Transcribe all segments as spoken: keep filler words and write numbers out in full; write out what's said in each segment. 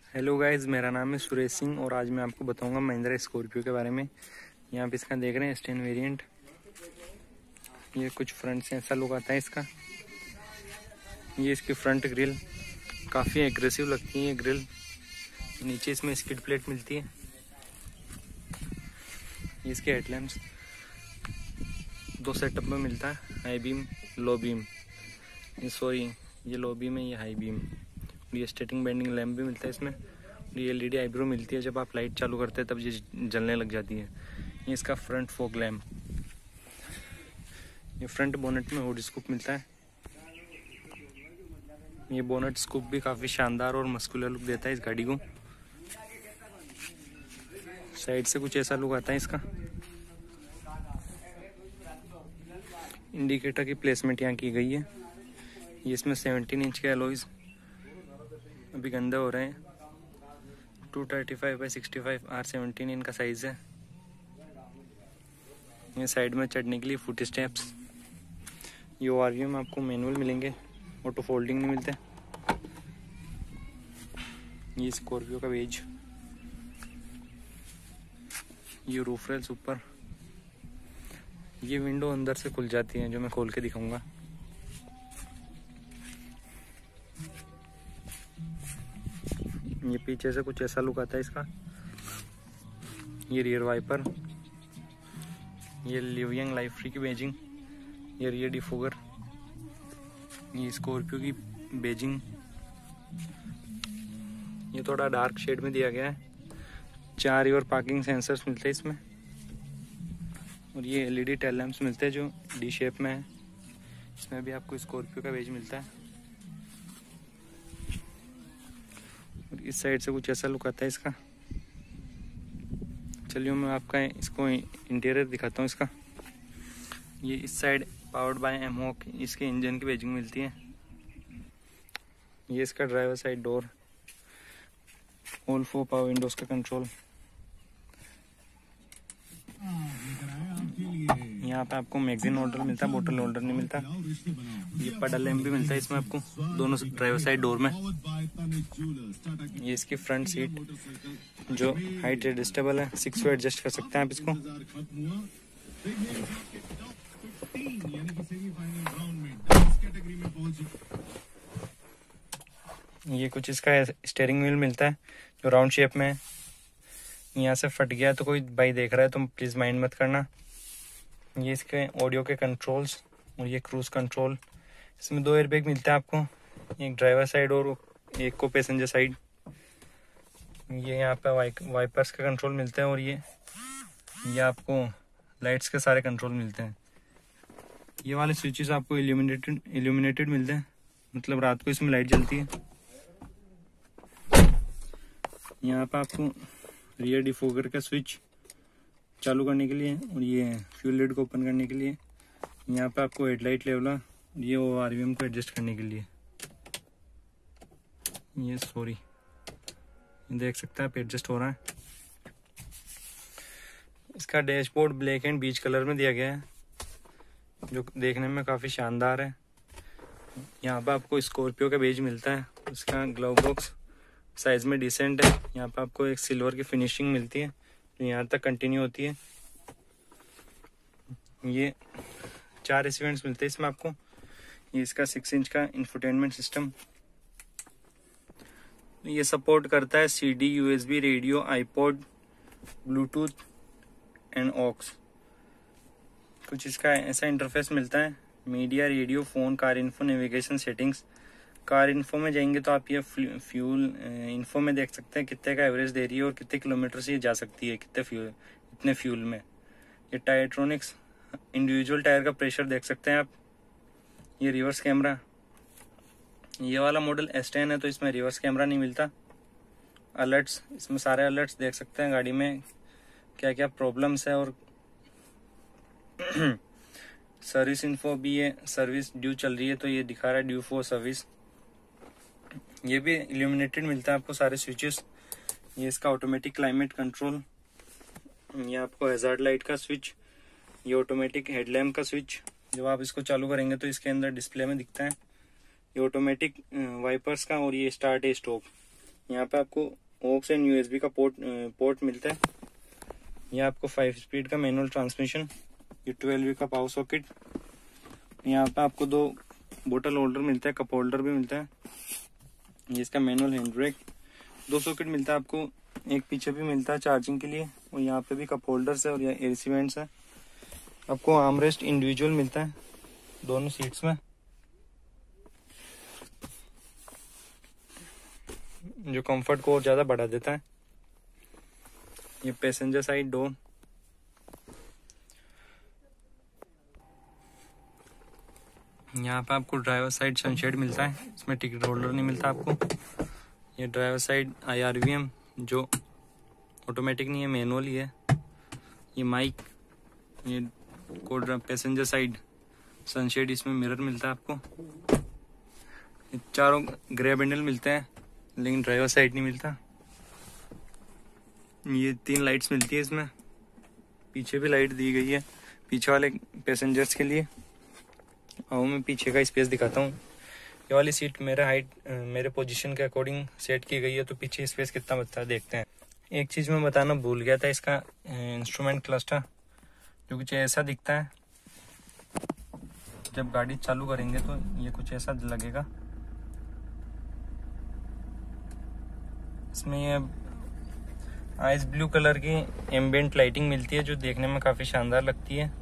Hello guys, मेरा नाम है सुरेश सिंह और आज मैं आपको बताऊंगा महिंद्रा स्कॉर्पियो के बारे में। यहाँ पे इसका देख रहे हैं स्टेन वेरिएंट। ये कुछ फ्रंट से ऐसा लुक आता है इसका। ये इसकी फ्रंट ग्रिल काफ़ी एग्रेसिव लगती है। ये ग्रिल नीचे इसमें स्किड प्लेट मिलती है। ये इसके हेडलैम्प्स दो सेटअप में मिलता है, हाई बीम लो बीम। ये सॉरी ये लो बीम है, ये हाई बीम। ये स्टेटिंग बेंडिंग लैम्प भी मिलता है इसमें। ये एलईडी आईब्रो मिलती है, जब आप लाइट चालू करते हैं तब ये जलने लग जाती है। ये इसका फ्रंट फॉग लैम्प। ये फ्रंट बोनेट में हुड स्कूप मिलता है। ये बोनेट स्कूप भी काफ़ी शानदार और मस्कुलर लुक देता है इस गाड़ी को। साइड से कुछ ऐसा लुक आता है इसका। इंडिकेटर की प्लेसमेंट यहाँ की गई है। ये इसमें सेवनटीन इंच के एलॉयज अभी गंदे हो रहे हैं। Two thirty five by sixty five R seventeen इनका साइज़ है। ये साइड में चढ़ने के लिए फुट स्टेप्स। ये ओआरवीओ में आपको मैनुअल मिलेंगे, ऑटो फोल्डिंग नहीं मिलते। ये स्कॉर्पियो का वेज। ये रूफ रेल्स ऊपर। ये विंडो अंदर से खुल जाती है, जो मैं खोल के दिखाऊंगा। ये पीछे से कुछ ऐसा लुक आता है इसका। ये रियर वाइपर। ये लिविंग लाइफ फ्री की बेजिंग। ये रियर डिफोगर। ये स्कॉर्पियो की बेजिंग। ये थोड़ा डार्क शेड में दिया गया है। चार रिवर पार्किंग सेंसर्स मिलते हैं इसमें। और ये एलईडी टेल लैंप्स मिलते हैं जो डी शेप में है। इसमें भी आपको स्कॉर्पियो का बेज मिलता है। और इस साइड से कुछ ऐसा लुक आता है इसका। चलिए मैं आपका इसको इंटीरियर दिखाता हूँ इसका। ये इस साइड पावर्ड बाय एमहॉक इसके इंजन की बेजिंग मिलती है। ये इसका driver side door, all four power windows का कंट्रोल। यहाँ पे आपको मैगजीन होल्डर मिलता है, बोतल होल्डर नहीं मिलता। ये पेडल लैंप भी मिलता है इसमें आपको दोनों ड्राइवर साइड डोर में। ये इसकी फ्रंट सीट जो हाइट एडजस्टेबल है, सिक्स वे एडजस्ट कर सकते हैं आप इसको। ये कुछ इसका स्टीयरिंग व्हील मिलता है जो राउंड शेप में है। यहाँ से फट गया तो कोई भाई देख रहा है तो प्लीज़ माइंड मत करना। ये इसके ऑडियो के कंट्रोल्स और ये क्रूज कंट्रोल। इसमें दो एयरबैग मिलता है आपको, एक ड्राइवर साइड और एक को पैसेंजर साइड। ये यहाँ पे वाइ वाइपर्स का कंट्रोल मिलता है। और ये ये आपको लाइट्स के सारे कंट्रोल मिलते हैं। ये वाले स्विचेस आपको इल्यूमिनेटेड इल्यूमिनेटेड मिलते हैं, मतलब रात को इसमें लाइट जलती है। यहाँ पे आपको रियर डिफोगर का स्विच चालू करने के लिए और ये फ्यूल लिड को ओपन करने के लिए। यहाँ पे आपको हेडलाइट लेवलर, ये ओ आरवीएम को एडजस्ट करने के लिए। ये सॉरी देख सकते हैं आप, एडजस्ट हो रहा है। इसका dashboard black and beige colour में दिया गया है, जो देखने में काफ़ी शानदार है। यहाँ पे आपको स्कॉर्पियो का बेज मिलता है। इसका ग्लव बॉक्स साइज़ में डिसेंट है। यहाँ पे आपको एक सिल्वर की फिनिशिंग मिलती है जो यहाँ तक कंटिन्यू होती है। ये चार रिसीवेंट्स मिलते हैं इसमें आपको। ये इसका सिक्स इंच का इंफोटेनमेंट सिस्टम। ये सपोर्ट करता है CD, USB, radio, iPod, Bluetooth and aux. कुछ इसका ऐसा इंटरफेस मिलता है, media, radio, phone, car info, navigation, settings. Car info में जाएंगे तो आप ये फ्यूल इन्फो में देख सकते हैं कितने का एवरेज दे रही है और कितने किलोमीटर से ये जा सकती है, कितने फ्यूल इतने फ्यूल में। ये टायरट्रॉनिक्स, इंडिविजुअल टायर का प्रेशर देख सकते हैं आप। ये रिवर्स कैमरा। ये वाला मॉडल एस टेन है तो इसमें रिवर्स कैमरा नहीं मिलता। अलर्ट्स, इसमें सारे अलर्ट्स देख सकते हैं गाड़ी में क्या क्या प्रॉब्लम्स है। और सर्विस इन्फो भी है, सर्विस ड्यू चल रही है तो ये दिखा रहा है ड्यू फॉर सर्विस। ये भी इल्यूमिनेटेड मिलता है आपको सारे स्विचेस। ये इसका ऑटोमेटिक क्लाइमेट कंट्रोल। ये आपको हैजार्ड लाइट का स्विच। ये ऑटोमेटिक हेडलैम्प का स्विच, जब आप इसको चालू करेंगे तो इसके अंदर डिस्प्ले में दिखता है। ये ऑटोमेटिक वाइपर्स का। और ये स्टार्ट है स्टॉप। यहाँ पे आपको ऑक्स एंड यूएसबी का पोर्ट पोर्ट मिलता है। ये आपको फाइव स्पीड का मैनुअल ट्रांसमिशन, ये ट्वेल्व का पावर सॉकेट। यहाँ पे आपको दो बोतल होल्डर मिलता है, कप होल्डर भी मिलता है। ये इसका मैनुअल हैंड ब्रेक। दो सॉकेट मिलता है आपको, एक पीछे भी मिलता है चार्जिंग के लिए, और यहाँ पे भी कप होल्डर्स है और यहाँ एसी वेंट्स है। आपको आर्मरेस्ट इंडिविजुअल मिलता है दोनों सीट्स में, जो कंफर्ट को और ज़्यादा बढ़ा देता है। ये पैसेंजर साइड डोर। यहाँ पे आपको ड्राइवर साइड सनशेड मिलता है, इसमें टिकट होल्डर नहीं मिलता आपको। ये ड्राइवर साइड आईआरवीएम जो ऑटोमेटिक नहीं है, मैनुअल ही है। ये माइक, ये कोड पैसेंजर साइड सनशेड, इसमें मिरर मिलता है आपको। ये चारों ग्रैब हैंडल मिलते हैं, लेकिन ड्राइवर साइड नहीं मिलता। ये तीन लाइट्स मिलती है इसमें, पीछे भी लाइट दी गई है पीछे वाले पैसेंजर्स के लिए। और मैं पीछे का स्पेस दिखाता हूँ। ये वाली सीट मेरे हाइट मेरे पोजीशन के अकॉर्डिंग सेट की गई है, तो पीछे स्पेस कितना बचता है देखते हैं। एक चीज़ मैं बताना भूल गया था, इसका इंस्ट्रूमेंट क्लस्टर जो कुछ ऐसा दिखता है। जब गाड़ी चालू करेंगे तो ये कुछ ऐसा लगेगा। इसमें ये आइस ब्लू कलर की एम्बिएंट लाइटिंग मिलती है, जो देखने में काफ़ी शानदार लगती है।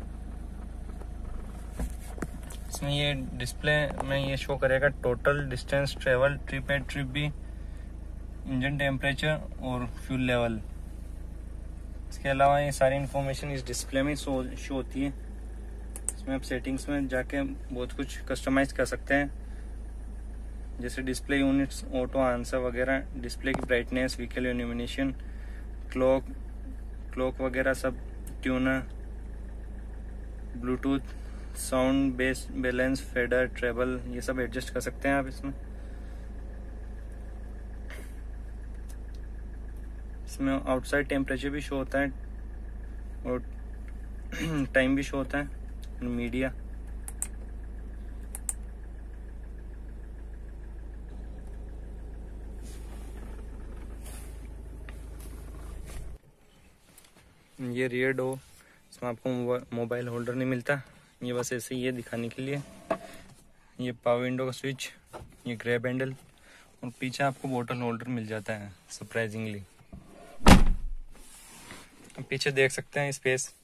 इसमें ये डिस्प्ले में ये शो करेगा total distance travel, trip A trip भी, इंजन टेम्परेचर और फ्यूल लेवल। इसके अलावा ये सारी इन्फॉर्मेशन इस डिस्प्ले में शो शो होती है। इसमें आप सेटिंग्स में जाके बहुत कुछ कस्टमाइज कर सकते हैं, जैसे डिस्प्ले यूनिट्स, ऑटो आंसर वगैरह, डिस्प्ले की brightness, vehicle illumination, clock clock वगैरह सब, tuner, Bluetooth, sound, bass, balance, fader, treble, ये सब एडजस्ट कर सकते हैं आप इसमें। इसमें आउटसाइड टेम्परेचर भी शो होता है और टाइम भी शो होता है, मीडिया। ये रियर डोर, इसमें आपको मोबाइल होल्डर नहीं मिलता, ये बस ऐसे ही है दिखाने के लिए। ये पावर विंडो का स्विच, ये ग्रैब हैंडल, और पीछे आपको बोतल होल्डर मिल जाता है सरप्राइजिंगली। अब पीछे देख सकते हैं स्पेस।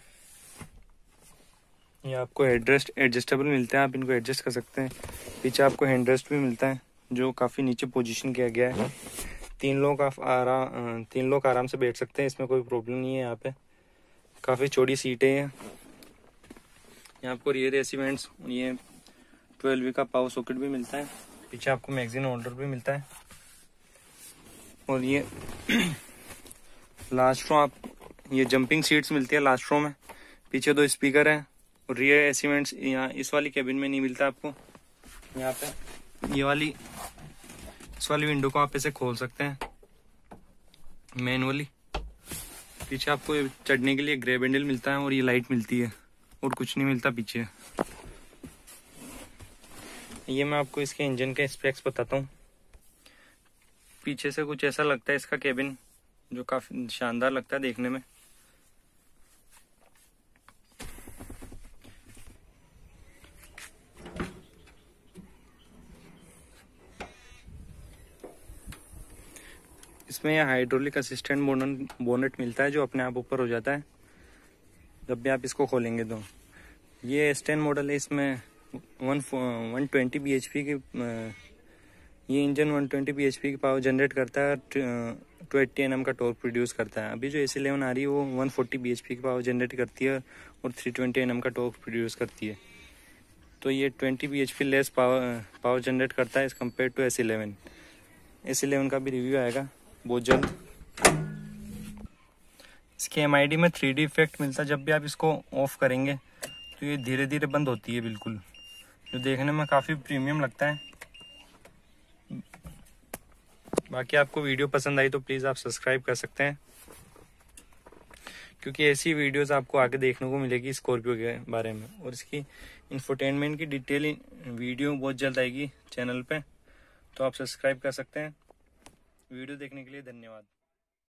ये आपको हेडरेस्ट एडजस्टेबल मिलते हैं, आप इनको एडजस्ट कर सकते हैं। पीछे आपको हैंडरेस्ट भी मिलता है, जो काफ़ी नीचे पोजीशन किया गया है। तीन लोग आप आराम तीन लोग आराम से बैठ सकते हैं, इसमें कोई प्रॉब्लम नहीं है। यहाँ पे काफ़ी चौड़ी सीटें हैं। यहाँ आपको रियर एसी वेंट्स, ये ट्वेल्व का पावर सॉकेट भी मिलता है। पीछे आपको मैगजीन होल्डर भी मिलता है। और ये लास्ट रो, आप ये जंपिंग सीट्स मिलती है लास्ट रो में। पीछे दो स्पीकर हैं और रियर एसी वेंट्स यहाँ इस वाली कैबिन में नहीं मिलता आपको। यहाँ पे ये वाली इस वाली विंडो को आप ऐसे खोल सकते हैं मैनुअली। पीछे आपको चढ़ने के लिए ग्रैब हैंडल मिलता है और ये लाइट मिलती है, और कुछ नहीं मिलता पीछे। ये मैं आपको इसके इंजन के स्पेक्स बताता हूँ। पीछे से कुछ ऐसा लगता है इसका केबिन, जो काफी शानदार लगता है देखने में। इसमें यह हाइड्रोलिक असिस्टेंट बोनट बोनट मिलता है, जो अपने आप ऊपर हो जाता है जब भी आप इसको खोलेंगे तो। ये एस टेन मॉडल है, इसमें one one twenty B H P की ये engine one twenty B H P की पावर जनरेट करता है, टू एट्टी एन एम का टॉर्क प्रोड्यूस करता है। अभी जो एस इलेवन आ रही है वो one forty B H P की पावर जनरेट करती है और थ्री ट्वेंटी एन एम का टॉर्क प्रोड्यूस करती है। तो ये twenty B H P less power power generate करता है as compare to S eleven. S eleven का भी रिव्यू आएगा बहुत जल्द। इसके एम आई डी में थ्री डी इफेक्ट मिलता है, जब भी आप इसको ऑफ करेंगे तो ये धीरे धीरे बंद होती है बिल्कुल, जो देखने में काफ़ी प्रीमियम लगता है। बाकी आपको वीडियो पसंद आई तो प्लीज़ आप सब्सक्राइब कर सकते हैं, क्योंकि ऐसी वीडियोस आपको आगे देखने को मिलेगी स्कॉर्पियो के बारे में। और इसकी इंफोटेनमेंट की डिटेल वीडियो बहुत जल्द आएगी चैनल पे, तो आप सब्सक्राइब कर सकते हैं। वीडियो देखने के लिए धन्यवाद।